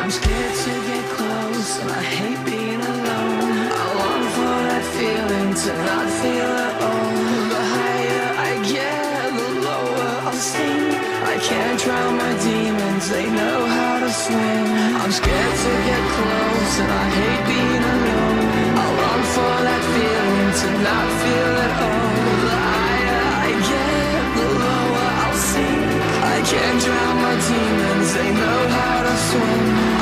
I'm scared to get close, and I hate being alone. I long for that feeling to not feel at all. The higher I get, the lower I'll sink. I can't drown my demons, they know how to swim. I'm scared to get close, and I hate being alone. I long for that feeling to not feel at all. The higher I get, the lower I'll sink. I can't drown my demons, they know how to swim.